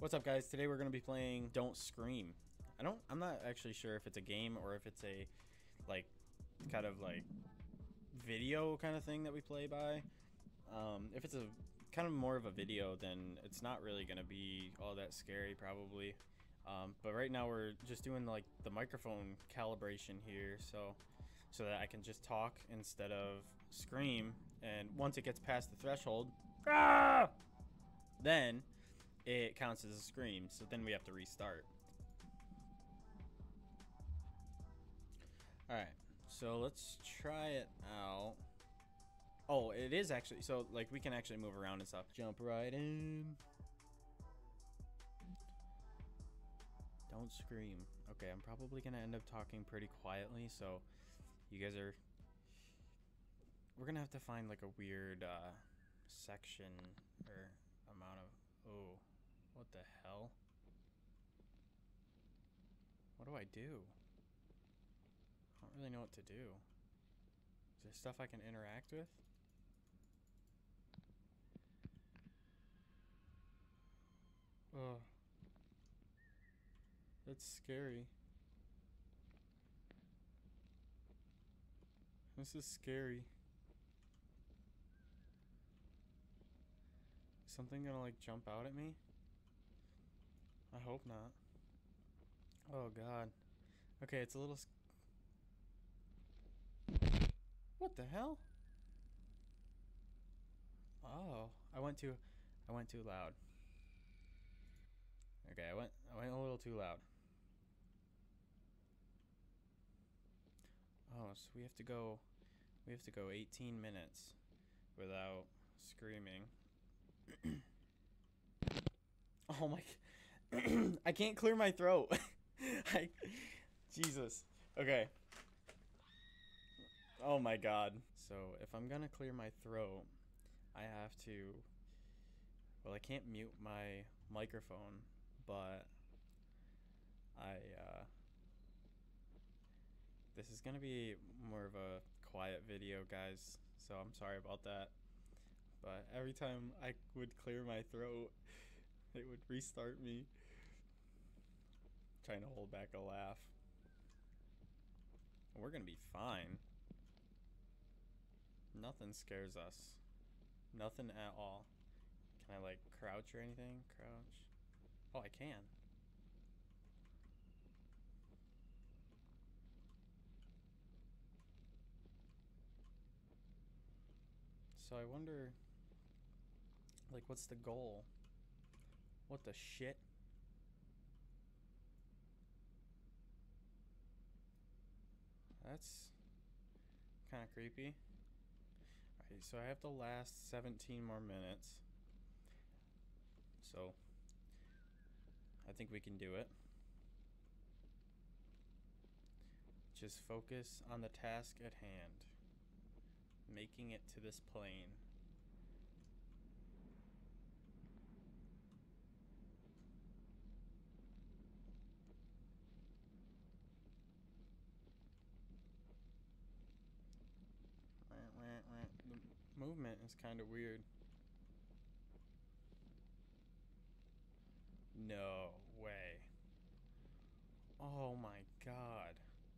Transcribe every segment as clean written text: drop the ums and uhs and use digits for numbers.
What's up, guys? Today we're gonna be playing Don't Scream. I'm not actually sure if it's a game or if it's a kind of video kind of thing that we play by. If it's a kind of more of a video, then it's not really gonna be all that scary probably. But right now we're just doing the microphone calibration here, so that I can just talk instead of scream. And once it gets past the threshold, then it counts as a scream, so then we have to restart. Alright, so let's try it out. Oh, it is actually, so we can actually move around and stuff. Jump right in. Don't scream. Okay, I'm probably gonna end up talking pretty quietly, so you guys are... We're gonna have to find a weird section or amount of... Oh. What the hell? What do I do? I don't really know what to do. Is there stuff I can interact with? Oh. That's scary. This is scary. Is something gonna jump out at me? I hope not. Oh god. Okay, it's a little... What the hell? Oh, I went too loud. Okay, I went a little too loud. Oh, so we have to go 18 minutes without screaming. Oh my... I can't clear my throat. Jesus. Okay. Oh my god. So if I'm gonna clear my throat, I have to... Well, I can't mute my microphone, but this is gonna be more of a quiet video, guys, so I'm sorry about that. But every time I would clear my throat, it would restart me. Trying to hold back a laugh. We're gonna be fine. Nothing scares us. Nothing at all. Can I crouch or anything? Crouch. Oh, I can. So I wonder, what's the goal? What the shit? That's kind of creepy. Alright, so I have to last 17 more minutes. So I think we can do it. Just focus on the task at hand. Making it to this plane. The movement is kind of weird. No way. Oh my god.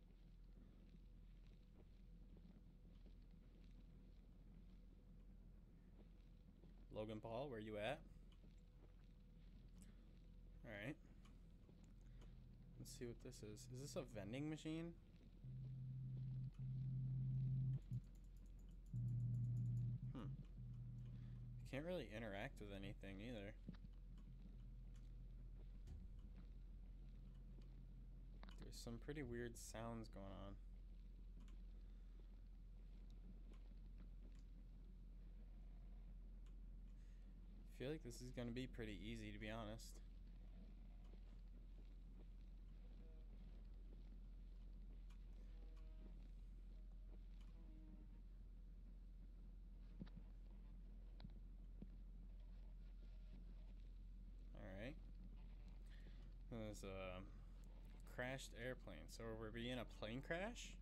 Logan Paul, where you at? Alright. Let's see what this is. Is this a vending machine? Can't really interact with anything either. There's some pretty weird sounds going on. I feel like this is gonna be pretty easy, to be honest. Alright. There's a crashed airplane. So we're being a plane crash?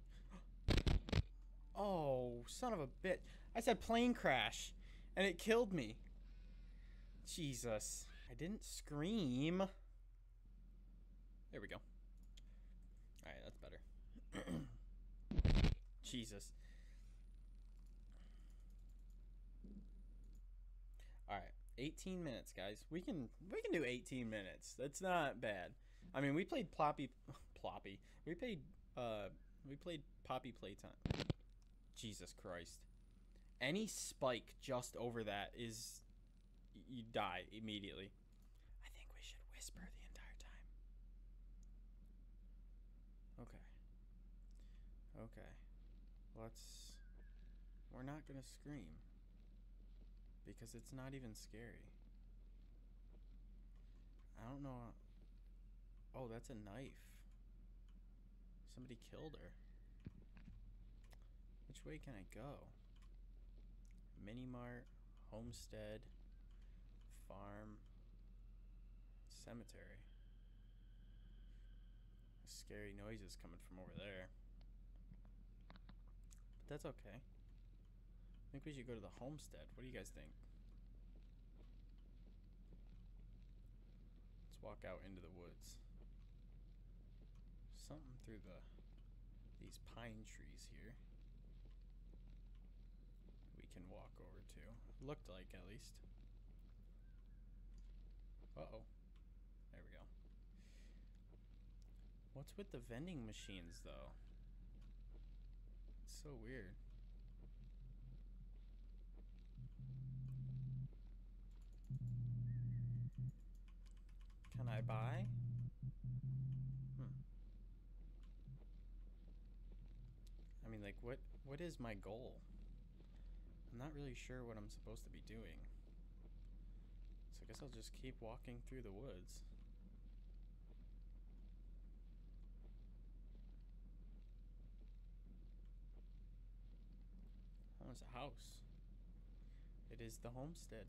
Oh, son of a bitch. I said plane crash, and it killed me. Jesus. I didn't scream. There we go. Alright, that's better. Jesus. Alright, 18 minutes, guys. We can do 18 minutes. That's not bad. I mean, we played Ploppy. We played Poppy Playtime. Jesus Christ. Any spike just over that is... You die immediately. I think we should whisper the entire time. Okay. Okay. We're not gonna scream. Because it's not even scary. I don't know. Oh, that's a knife. Somebody killed her. Which way can I go? Mini Mart, homestead, farm, cemetery. Scary noises coming from over there. But that's okay. I think we should go to the homestead. What do you guys think? Let's walk out into the woods. Something through these pine trees here. We can walk over to. Looked like, at least. Uh-oh. There we go. What's with the vending machines, though? It's so weird. Can I buy? I mean, like, what is my goal? I'm not really sure what I'm supposed to be doing. So I guess I'll just keep walking through the woods. Oh, it's a house. It is the homestead.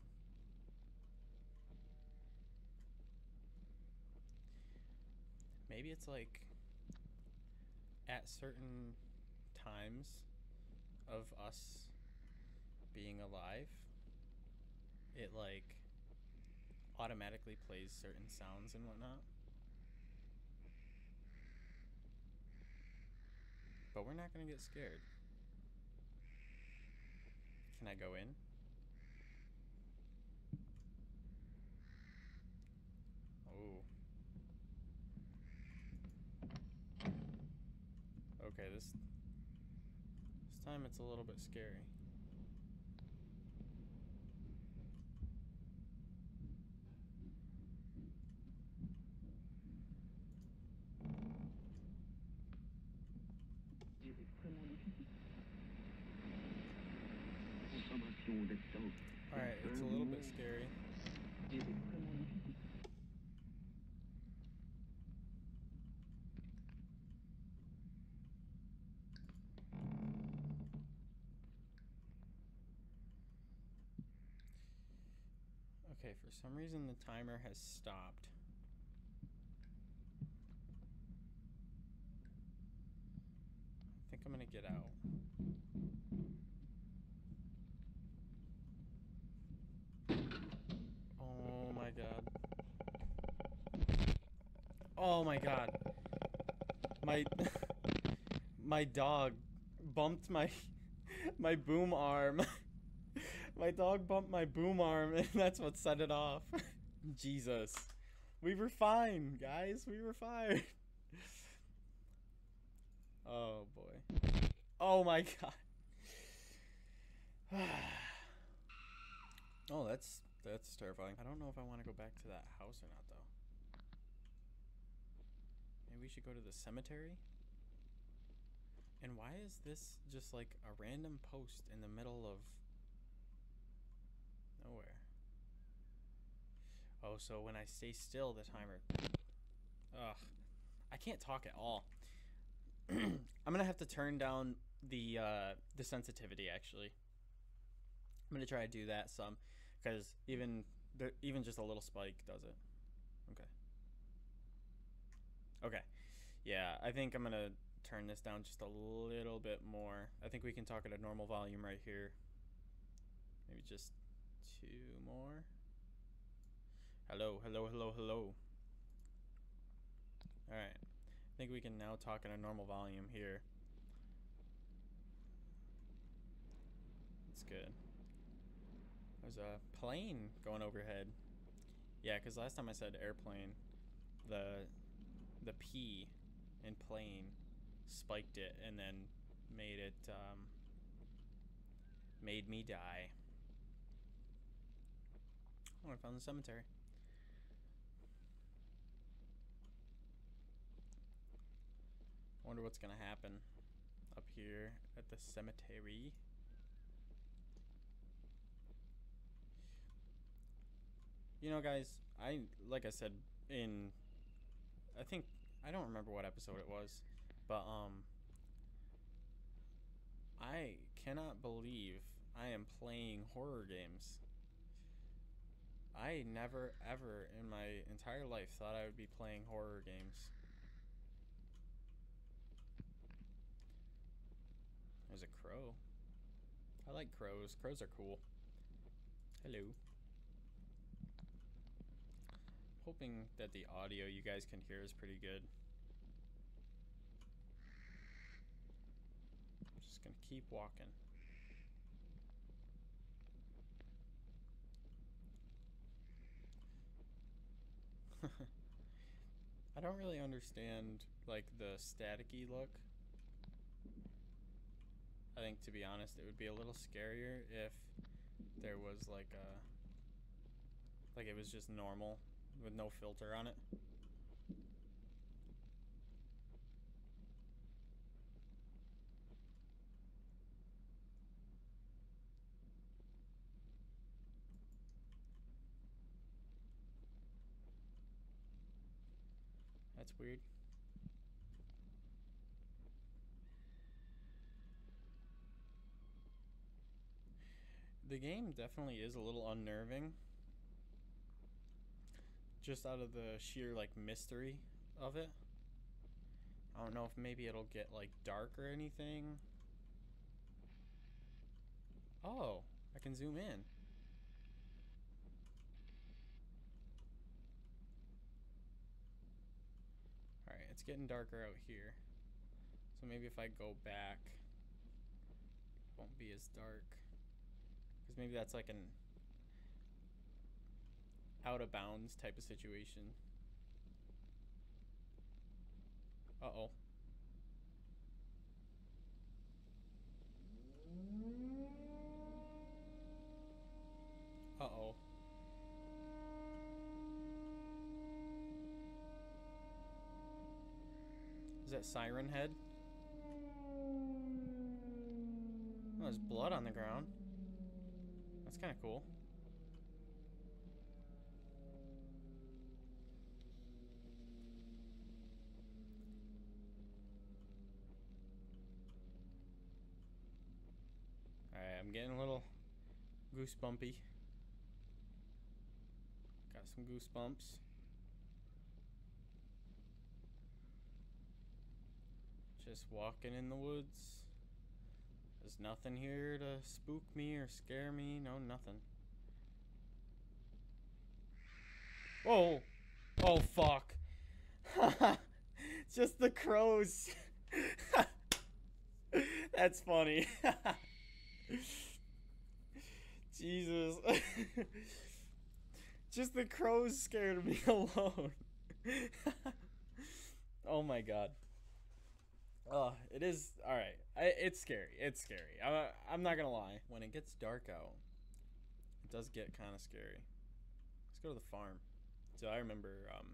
Maybe it's like at certain times of us being alive, it like automatically plays certain sounds and whatnot. But we're not gonna get scared. Can I go in? Oh. Okay, this time it's a little bit scary. Alright, it's a little bit scary. Okay, for some reason the timer has stopped. I think I'm gonna get out. Oh my god. Oh my god. My dog bumped my boom arm. My dog bumped my boom arm and that's what set it off. Jesus. We were fine, guys. We were fine. Oh boy. Oh my god. Oh, that's terrifying. I don't know if I want to go back to that house or not, though. Maybe we should go to the cemetery? And why is this just like a random post in the middle of nowhere? Oh, so when I stay still, the timer... Ugh. I can't talk at all. I'm gonna have to turn down the sensitivity, actually. I'm gonna try to do that some, because even just a little spike does it. Okay. Okay. Yeah, I think I'm gonna turn this down just a little bit more. I think we can talk at a normal volume right here. Maybe just 2 more. Hello, hello, hello, hello. Alright. I think we can now talk in a normal volume here. That's good. There's a plane going overhead. Yeah, because last time I said airplane, the P in plane spiked it and then made it made me die. Oh, I found the cemetery. Wonder what's gonna happen up here at the cemetery. You know, guys, like I said in I think I don't remember what episode it was, but I cannot believe I am playing horror games. I never ever in my entire life thought I would be playing horror games. There's a crow. I like crows. Crows are cool. Hello. Hoping that the audio you guys can hear is pretty good. I'm just gonna keep walking. I don't really understand like the staticky look. I think, to be honest, it would be a little scarier if there was like it was just normal with no filter on it. That's weird. The game definitely is a little unnerving. Just out of the sheer like mystery of it. I don't know if maybe it'll get like dark or anything. Oh, I can zoom in. Alright, it's getting darker out here. So maybe if I go back, it won't be as dark. Because maybe that's like an out of bounds type of situation. Uh-oh. Uh-oh. Is that Siren Head? Oh, there's blood on the ground. That's kind of cool. Alright, I'm getting a little goosebumpy. Got some goosebumps. Just walking in the woods. There's nothing here to spook me or scare me. No, nothing. Whoa! Oh, fuck. Just the crows. That's funny. Jesus. Just the crows scared me alone. Oh my god. Oh, it is. Alright. It's scary. It's scary. I'm not gonna lie. When it gets dark out, it does get kind of scary. Let's go to the farm. So I remember,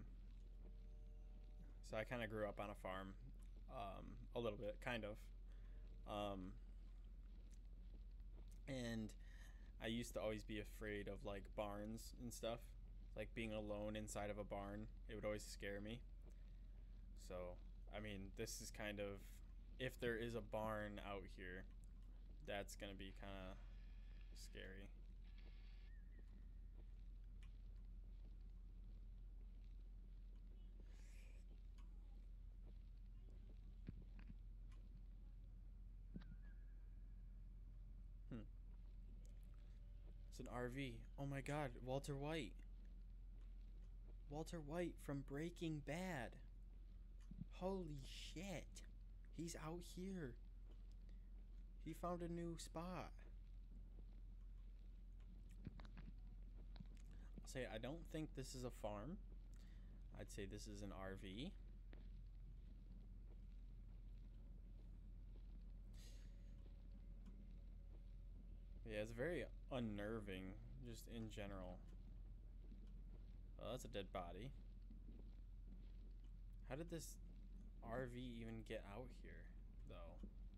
so I kind of grew up on a farm, a little bit, kind of. And I used to always be afraid of like barns and stuff. Like being alone inside of a barn, it would always scare me. So, I mean, this is kind of, if there is a barn out here, that's gonna be kind of scary. Hmm. It's an RV. Oh my god, Walter White. Walter White from Breaking Bad. Holy shit. He's out here. He found a new spot. I'll say I don't think this is a farm. I'd say this is an RV. Yeah, it's very unnerving, just in general. Oh, that's a dead body. How did this RV even get out here, though?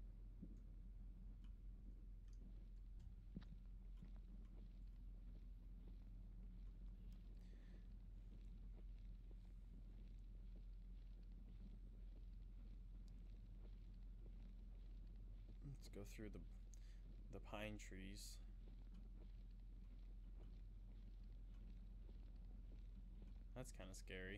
Let's go through the pine trees. That's kind of scary.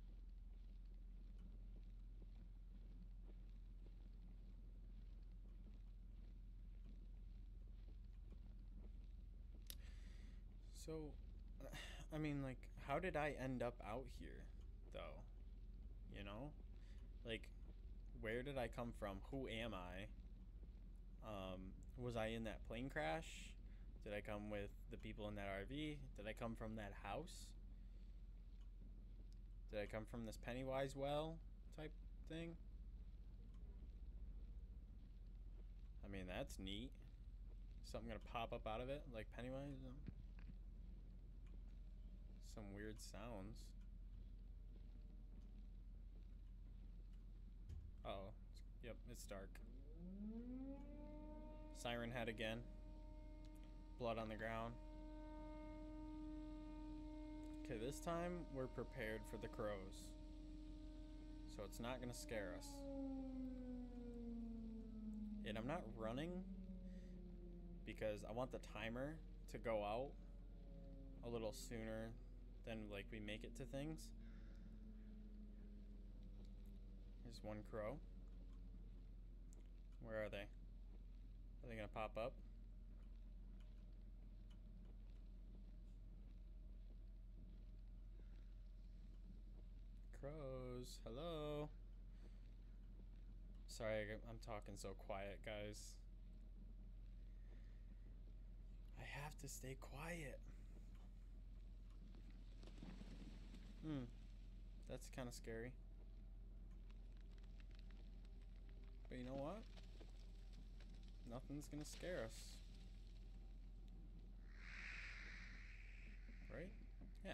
So, I mean, like, how did I end up out here, though? You know? Like, where did I come from? Who am I? Was I in that plane crash? Did I come with the people in that RV? Did I come from that house? Did I come from this Pennywise well type thing? I mean, that's neat. Something gonna pop up out of it like Pennywise? Some weird sounds. Oh, yep, it's dark. Siren head again. Blood on the ground. Okay, this time we're prepared for the crows. So it's not gonna scare us. And I'm not running because I want the timer to go out a little sooner than like we make it to things. Here's one crow. Where are they? Are they gonna pop up? Crows, hello. Sorry, I'm talking so quiet, guys. I have to stay quiet. That's kind of scary. But you know what? Nothing's gonna scare us. Right? Yeah.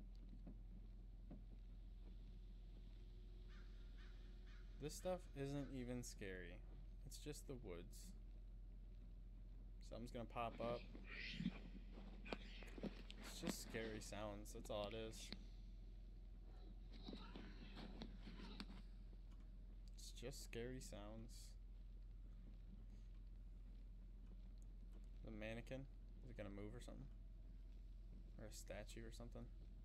This stuff isn't even scary. It's just the woods. Something's gonna pop up. It's just scary sounds. That's all it is. It's just scary sounds. The mannequin? Is it gonna move or something? Or a statue or something?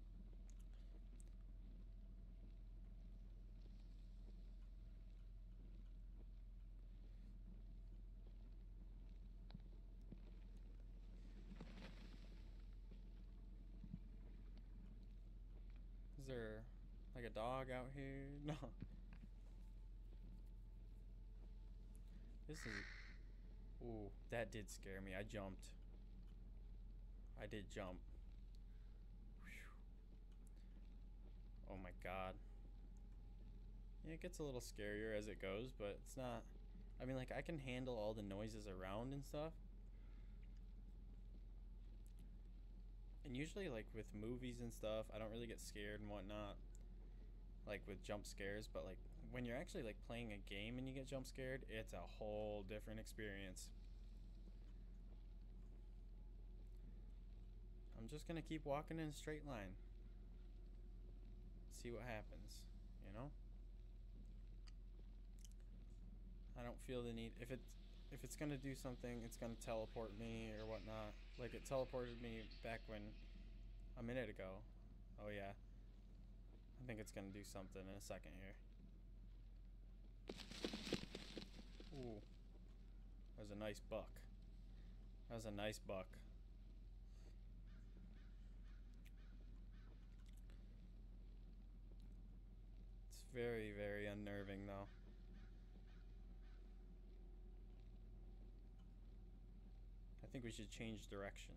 Is there like a dog out here? No. This is... Ooh, that did scare me. I jumped. I did jump. Whew. Oh my god. Yeah, it gets a little scarier as it goes, but it's not... I mean, like, I can handle all the noises around and stuff. And usually, like, with movies and stuff, I don't really get scared and whatnot. Like, with jump scares, but, like, when you're actually, like, playing a game and you get jump scared, it's a whole different experience. I'm just gonna keep walking in a straight line. See what happens, you know? I don't feel the need... If it's gonna do something, it's gonna teleport me or whatnot. Like, it teleported me back when... a minute ago. Oh, yeah. I think it's gonna do something in a second here. Ooh. That was a nice buck. That was a nice buck. Very, very unnerving, though. I think we should change direction.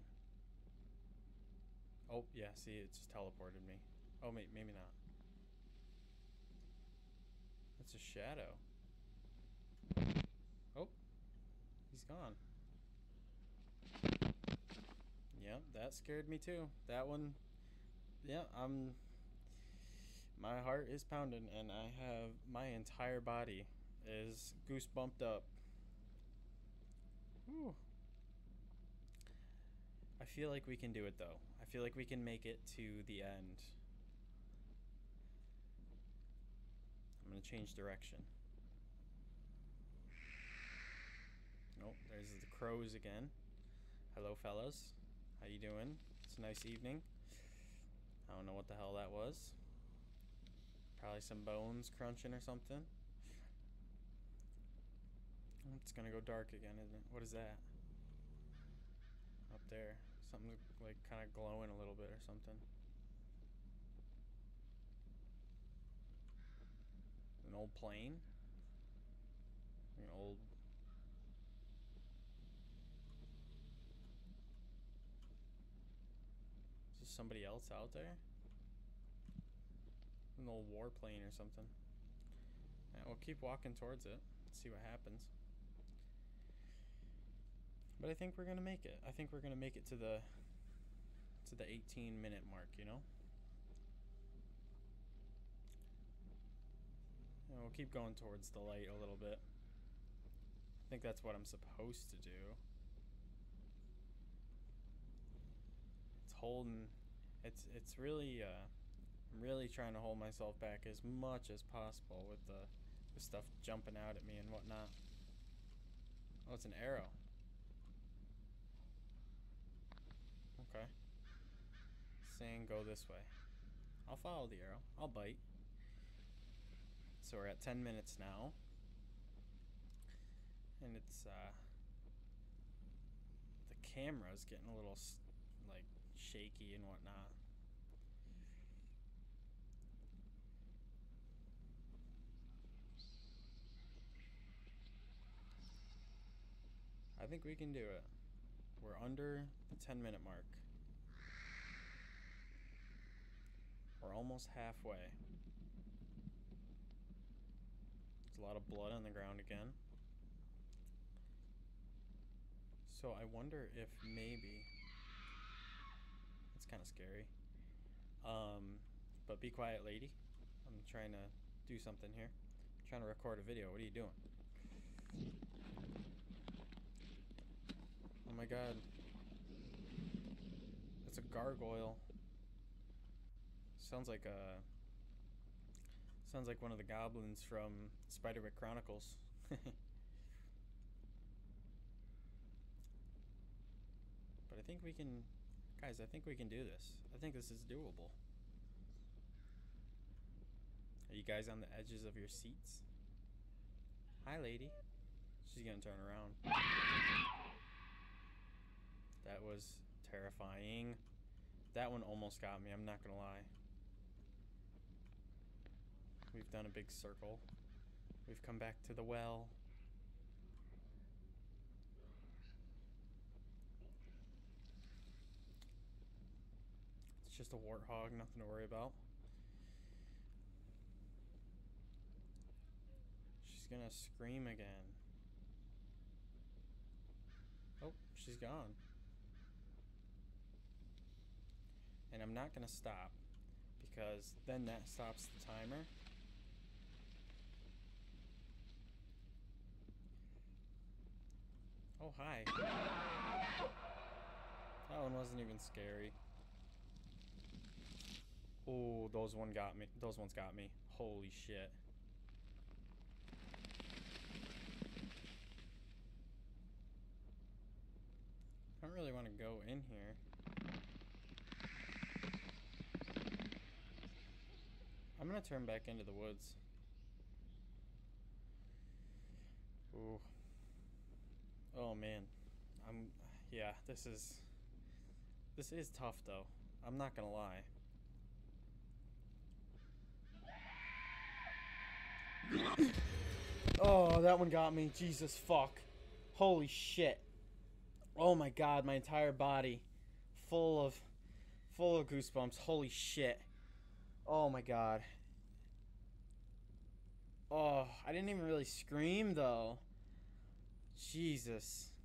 Oh, yeah, see, it just teleported me. Oh, maybe not. It's a shadow. Oh, he's gone. Yep, that scared me too. That one, yeah, my heart is pounding and I have, my entire body is goosebumped up. Whew. I feel like we can do it though. I feel like we can make it to the end. I'm gonna change direction. Nope, there's the crows again. Hello, fellas. How you doing? It's a nice evening. I don't know what the hell that was. Probably some bones crunching or something. It's gonna go dark again, isn't it? What is that? Up there. Something like kind of glowing a little bit or something. An old plane? An old... Is there somebody else out there? An old warplane or something. Yeah, we'll keep walking towards it. See what happens. But I think we're gonna make it. I think we're gonna make it to the 18-minute mark, you know? And we'll keep going towards the light a little bit. I think that's what I'm supposed to do. It's holding... It's really... I'm really trying to hold myself back as much as possible with the stuff jumping out at me and whatnot. Oh, it's an arrow. Okay. Saying go this way. I'll follow the arrow. I'll bite. So we're at 10 minutes now. And it's, the camera's getting a little, like, shaky and whatnot. I think we can do it. We're under the 10-minute mark. We're almost halfway. There's a lot of blood on the ground again. So I wonder if maybe... It's kind of scary. But be quiet, lady. I'm trying to do something here. I'm trying to record a video. What are you doing? Oh my god. It's a gargoyle. Sounds like one of the goblins from Spiderwick Chronicles. But I think we can... Guys, I think we can do this. I think this is doable. Are you guys on the edges of your seats? Hi, lady. She's gonna turn around. That was terrifying. That one almost got me, I'm not gonna lie. We've done a big circle. We've come back to the well. It's just a warthog, nothing to worry about. She's gonna scream again. Oh, she's gone. And I'm not gonna stop, because then that stops the timer. Oh, hi. That one wasn't even scary. Oh, those ones got me. Holy shit. I don't really want to go in here. I'm gonna turn back into the woods. Ooh. Oh man. Yeah, this is tough though. I'm not gonna lie. Oh, that one got me. Jesus fuck. Holy shit. Oh my god, my entire body full of goosebumps. Holy shit. Oh my god. Oh, I didn't even really scream though. Jesus.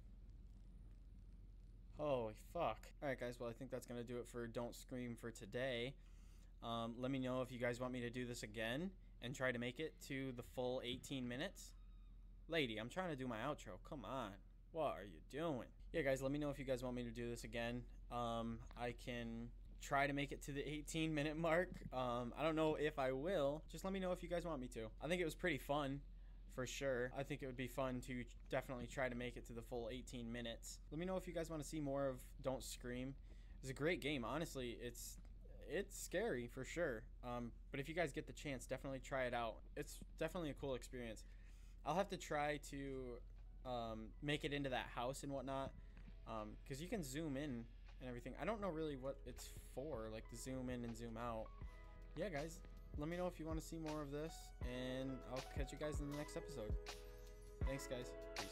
Holy fuck. Alright guys, well I think that's gonna do it for Don't Scream for today. Let me know if you guys want me to do this again and try to make it to the full 18 minutes. Lady, I'm trying to do my outro. Come on. What are you doing? Yeah guys, let me know if you guys want me to do this again. I can try to make it to the 18-minute mark. I don't know if I will. Just let me know if you guys want me to. I think it was pretty fun. For sure. I think it would be fun to definitely try to make it to the full 18 minutes. Let me know if you guys want to see more of Don't Scream. It's a great game. Honestly, it's scary for sure. But if you guys get the chance, definitely try it out. It's definitely a cool experience. I'll have to try to make it into that house and whatnot, because you can zoom in and everything. I don't know really what it's for, like the zoom in and zoom out. Yeah, guys. Let me know if you want to see more of this, and I'll catch you guys in the next episode. Thanks, guys. Peace.